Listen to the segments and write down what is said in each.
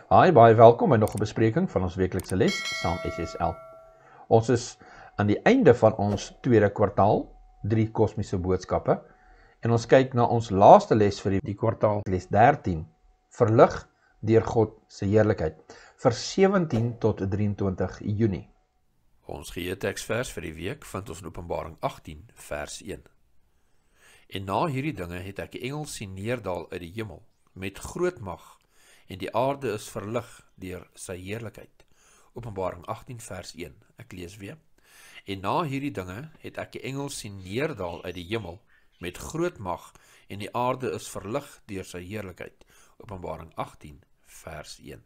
Hi, baie welkom by nog 'n bespreking van ons weeklikse les saam SSL. Ons is aan die einde van ons tweede kwartaal, 3 kosmiese boodskappe, en ons kyk na ons laaste les vir die kwartaal, les 13, verlig deur God se heerlikheid, vir 17 tot 23 Junie. Ons geheelteksvers vir die week vind ons in Openbaring 18 vers 1. En na hierdie dinge het ek die engel sien neerdal uit die hemel met groot mag, en die aarde is verlig deur sy heerlikheid. Openbaring 18 vers 1. Ek lees weer. En na hierdie dinge het ek die engel sien neerdal uit die hemel met groot mag, en die aarde is verlig deur sy heerlikheid. Openbaring 18 vers 1.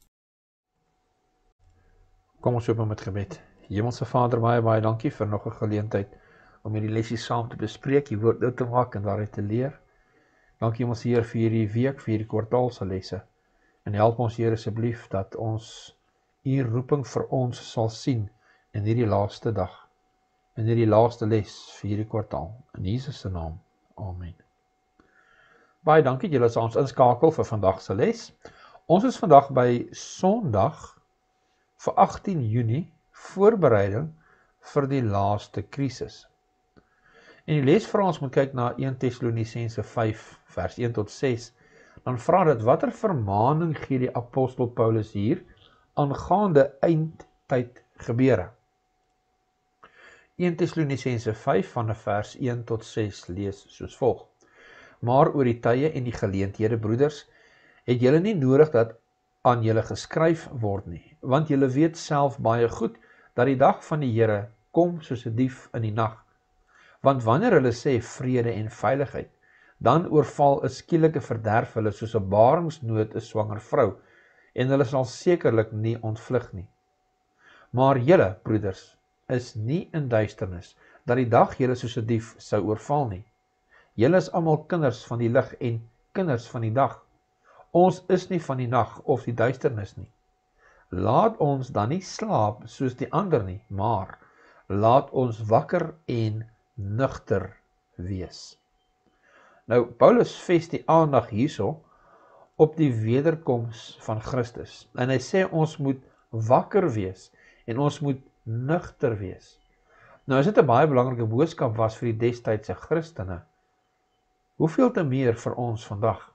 Kom ons open met gebed. Hemelse Vader, baie dankie vir nog 'n geleentheid om hierdie lesie saam te bespreek, die woord uit te maak en daaruit te leer. Dankie ons Heer vir hierdie week, vir hierdie kwartaalse lesse. En help ons Heer asseblief dat ons u roeping vir ons sal sien in hierdie laaste dag, in hierdie laaste les vir hierdie kwartaal. In Jesus se naam. Amen. Baie dankie julle is ons inskakel vir vandag se les. Ons is vandag by Sondag vir 18 Junie, voorbereiding vir die laaste krisis. En die les vra ons moet kyk na 1 Tessalonisense 5 vers 1 tot 6. Dan vra dit, watter vermaning gee die apostel Paulus hier aangaande eindtyd gebeure? 1 Tessalonisense 5 van vers 1 tot 6 lees soos volg. Maar oor die tye en die geleenthede, broeders, het julle nie nodig dat aan julle geskryf word nie, want julle weet self baie goed dat die dag van die Here kom soos 'n dief in die nag. Want wanneer hulle sê vrede en veiligheid, dan oorval 'n skielike verderf hulle soos 'n baringsnood 'n swanger vrou, en hulle sal sekerlik nie ontvlug nie. Maar julle, broeders, is nie in duisternis, dat die dag julle soos 'n dief sou oorval nie. Julle is almal kinders van die lig en kinders van die dag. Ons is nie van die nag of die duisternis nie. Laat ons dan nie slaap soos die ander nie, maar laat ons wakker en nugter wees. Nou, Paulus ves die aandag hierso op die wederkoms van Christus. En hy sê ons moet wakker wees en ons moet nugter wees. Nou, as dit 'n baie belangrike boodskap was vir die destydse Christene, hoeveel te meer vir ons vandag?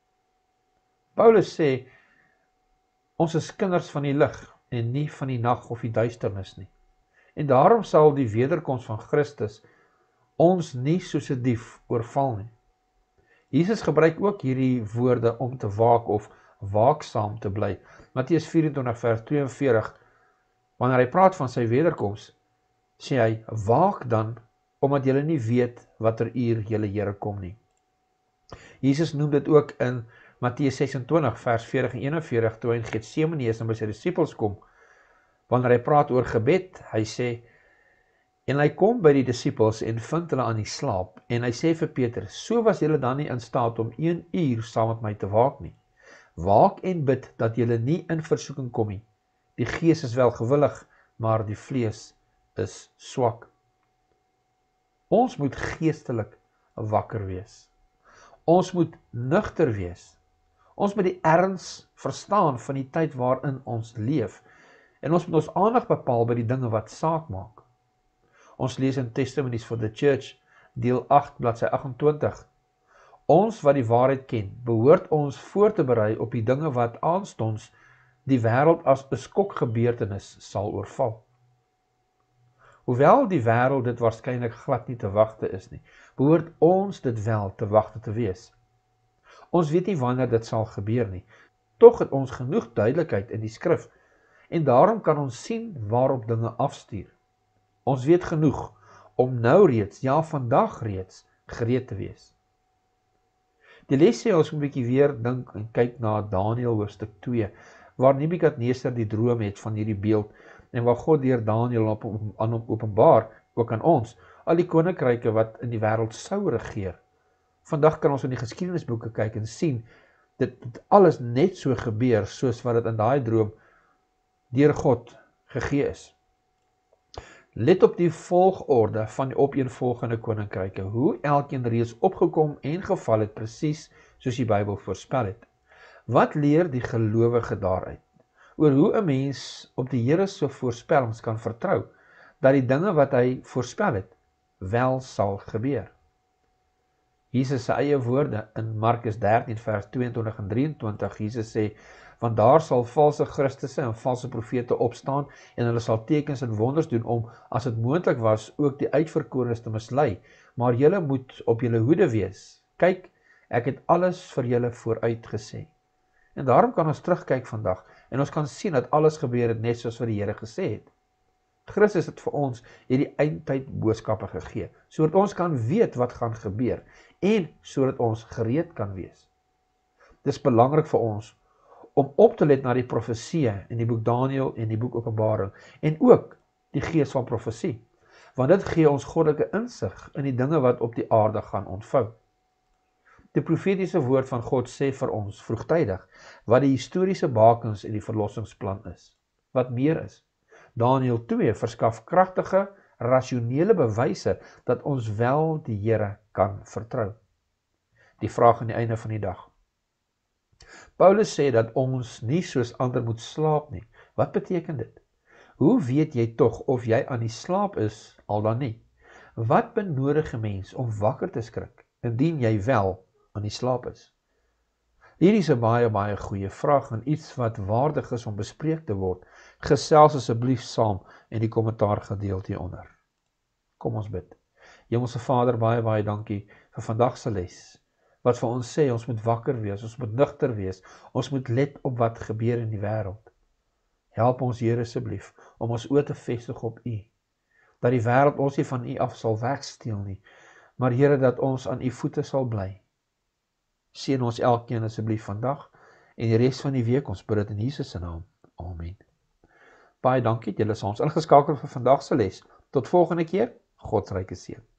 Paulus sê, ons is kinders van die lig en nie van die nag of die duisternis nie. En daarom sal die wederkoms van Christus ons nie soos 'n dief oorval nie. Jesus gebruik ook hierdie woorde om te waak of waaksaam te bly. Matteus 24 vers 42, wanneer hy praat van sy wederkoms, sê hy, waak dan, omdat julle nie weet watter uur julle Here kom nie. Jesus noem dit ook in Matteus 26 vers 40 en 41, toe hy in Getsemane is en by sy disippels kom, wanneer hy praat oor gebed, hy sê, en hy kom by die disippels en vind hulle aan die slaap, en hy sê vir Peter, so was julle dan nie in staat om 1 uur saam met my te waak nie. Waak en bid dat julle nie in versoeking kom nie. Die gees is wel gewillig, maar die vlees is swak. Ons moet geestelik wakker wees. Ons moet nugter wees. Ons moet die erns verstaan van die tyd waarin ons leef, en ons moet ons aandag bepaal by die dinge wat saak maak. Ons lees in Testimonies for the Church, deel 8, bladsy 28. Ons wat die waarheid ken, behoort ons voor te berei op die dinge wat aanstonds die wêreld as 'n skokgebeurtenis sal oorval. Hoewel die wêreld dit waarskynlik glad nie te wagte is nie, behoort ons dit wel te wagte te wees. Ons weet nie wanneer dit sal gebeur nie, tog het ons genoeg duidelikheid in die skrif, en daarom kan ons sien waarop dinge afstuur. Ons weet genoeg om nou reeds, ja vandag reeds, gereed te wees. Die les sê ons moet 'n bietjie weer dink en kyk na Daniël hoofstuk 2, waar Nebukadneser die droom het van hierdie beeld, en waar God deur Daniël aan hom openbaar, ook aan ons, al die koninkryke wat in die wêreld sou regeer. Vandag kan ons in die geskiedenisboeke kyk en sien, dit alles net so gebeur, soos wat dit in daai droom deur God gegee is. Let op die volgorde van die opeenvolgende koninkryke, hoe elkeen reeds opgekom en geval het, presies soos die Bybel voorspel het. Wat leer die gelowige daaruit? Oor hoe 'n mens op die Here se voorspellings kan vertrou, dat die dinge wat hy voorspel het, wel sal gebeur. Jesus se eie woorde in Markus 13 vers 22 en 23, Jesus sê, want daar sal valse Christusse en valse profete opstaan, en hulle sal tekens en wonders doen om, as het moontlik was, ook die uitverkorenes te mislei, maar julle moet op julle hoede wees. Kyk, ek het alles vir julle vooruit gesê. En daarom kan ons terugkyk vandag, en ons kan sien dat alles gebeur het net soos wat die Here gesê het. Christus het vir ons hierdie eindtyd boodskappe gegee, sodat ons kan weet wat gaan gebeur, en sodat ons gereed kan wees. Dit is belangrik vir ons om op te let na die profeseë in die boek Daniël en die boek Openbaring, en ook die gees van profesie, want dit gee ons goddelike insig in die dinge wat op die aarde gaan ontvou. Die profetiese woord van God sê vir ons vroegtydig wat die historiese bakens en die verlossingsplan is. Wat meer is, Daniël 2 verskaf kragtige, rasionele bewyse dat ons wel die Here kan vertrou. Die vraag aan die einde van die dag. Paulus sê dat ons nie soos ander moet slaap nie. Wat beteken dit? Hoe weet jy tog of jy aan die slaap is, al dan nie? Wat benodig 'n mens om wakker te skrik, indien jy wel aan die slaap is? Hierdie is 'n baie goeie vraag en iets wat waardig is om bespreek te word. Gesels asseblief saam in die kommentaar gedeelte hieronder. Kom ons bid. Hemelse Vader, baie dankie vir vandag se les, wat vir ons sê, ons moet wakker wees, ons moet nugter wees, ons moet let op wat gebeur in die wêreld. Help ons, Here, asseblief, om ons oë te vestig op U, dat die wêreld ons nie van U af sal wegsteel nie, maar Here, dat ons aan U voete sal bly. Seën ons elkeen asseblief vandag, en die res van die week, ons bid dit in Jesus se naam. Amen. Baie dankie, julle is ons ingeskakel vir vandag se les. Tot volgende keer, God se ryke seën.